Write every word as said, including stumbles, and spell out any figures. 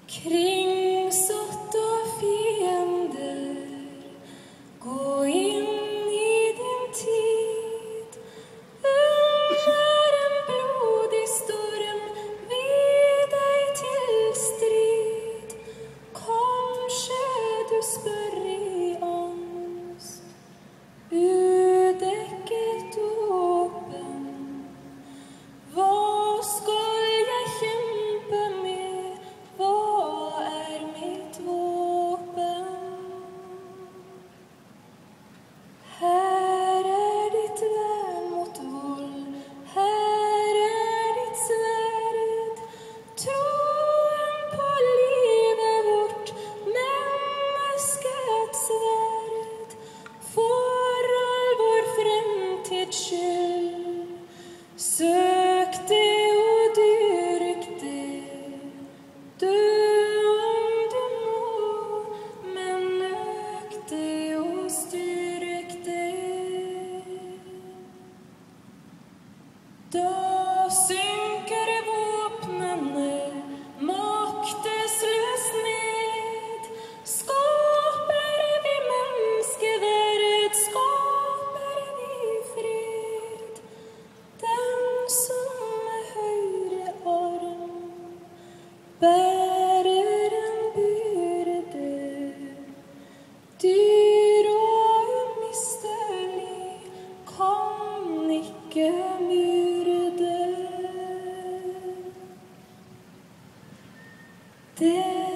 Kringsatt av fiender, gå inn i din tid. Under en blodig storm, vid deg til strid. Kanskje du spør i angst, udekket åpen. Hva skal jeg kjempe med? Hva er mitt våpen? Her er ditt vern mot vold, her er ditt sverd. Troen på livet vårt, menneskets sverd. For all vår fremtids skyld, søk det og dyrk det. Dø om du må, men øk det og styrk det. Da synker våpnene maktesløst ned. Skaper vi menneskeverd, skaper vi fred. Den som med høyre arm bærer en byrde, dyr og umistelig, kan ikke myrde. Det